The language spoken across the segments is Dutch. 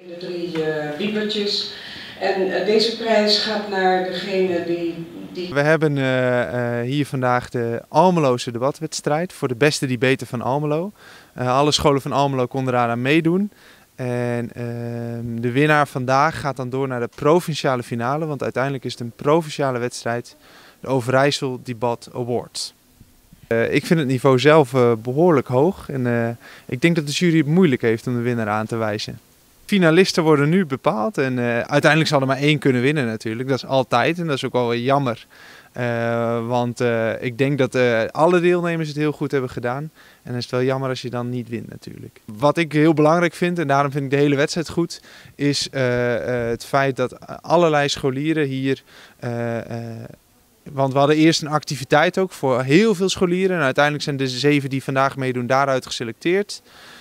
De 3 biebertjes. En deze prijs gaat naar degene die... We hebben hier vandaag de Almeloze debatwedstrijd voor de beste debater van Almelo. Alle scholen van Almelo konden daaraan meedoen. En de winnaar vandaag gaat dan door naar de provinciale finale, want uiteindelijk is het een provinciale wedstrijd, de Overijssel Debat Awards. Ik vind het niveau zelf behoorlijk hoog en ik denk dat de jury het moeilijk heeft om de winnaar aan te wijzen. Finalisten worden nu bepaald en uiteindelijk zal er maar 1 kunnen winnen natuurlijk. Dat is altijd en dat is ook wel weer jammer. Want ik denk dat alle deelnemers het heel goed hebben gedaan. En dan is het wel jammer als je dan niet wint natuurlijk. Wat ik heel belangrijk vind, en daarom vind ik de hele wedstrijd goed, is het feit dat allerlei scholieren hier... want we hadden eerst een activiteit ook voor heel veel scholieren. En uiteindelijk zijn de 7 die vandaag meedoen daaruit geselecteerd.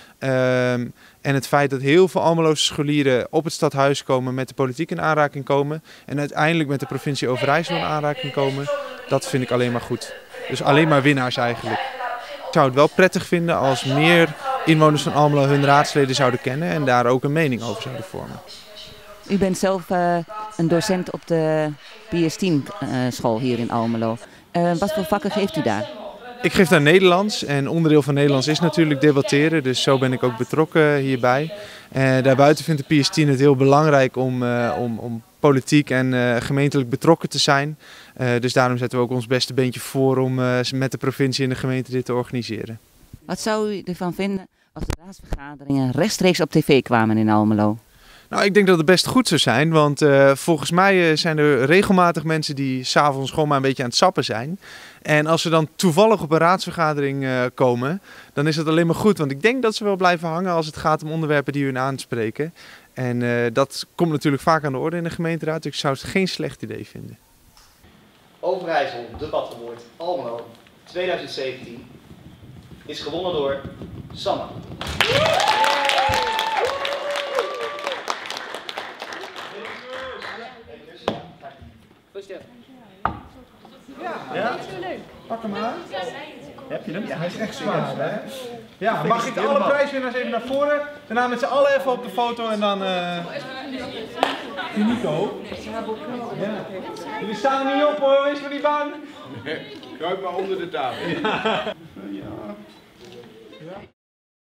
En het feit dat heel veel Almeloze scholieren op het stadhuis komen, met de politiek in aanraking komen en uiteindelijk met de provincie Overijssel in aanraking komen, dat vind ik alleen maar goed. Dus alleen maar winnaars eigenlijk. Ik zou het wel prettig vinden als meer inwoners van Almelo hun raadsleden zouden kennen en daar ook een mening over zouden vormen. U bent zelf een docent op de PS10 school hier in Almelo. Wat voor vakken geeft u daar? Ik geef daar Nederlands en onderdeel van Nederlands is natuurlijk debatteren, dus zo ben ik ook betrokken hierbij. Daarbuiten vindt de PS10 het heel belangrijk om politiek en gemeentelijk betrokken te zijn. Dus daarom zetten we ook ons beste beentje voor om met de provincie en de gemeente dit te organiseren. Wat zou u ervan vinden als de raadsvergaderingen rechtstreeks op tv kwamen in Almelo? Nou, ik denk dat het best goed zou zijn, want volgens mij zijn er regelmatig mensen die 's avonds gewoon maar een beetje aan het sappen zijn. En als ze dan toevallig op een raadsvergadering komen, dan is dat alleen maar goed. Want ik denk dat ze wel blijven hangen als het gaat om onderwerpen die hun aanspreken. En dat komt natuurlijk vaak aan de orde in de gemeenteraad, dus ik zou het geen slecht idee vinden. Overijssel Debat Award Almelo 2017 is gewonnen door Sanne. Ja, pak hem aan. Heb je hem? Ja, hij is echt zwaar, hè? Ja, mag ik alle prijswinnaars even naar voren? Daarna met z'n allen even op de foto en dan... Nico. Ja. Jullie staan er niet op hoor, wees maar niet bang. Kruip maar onder de tafel. Ja.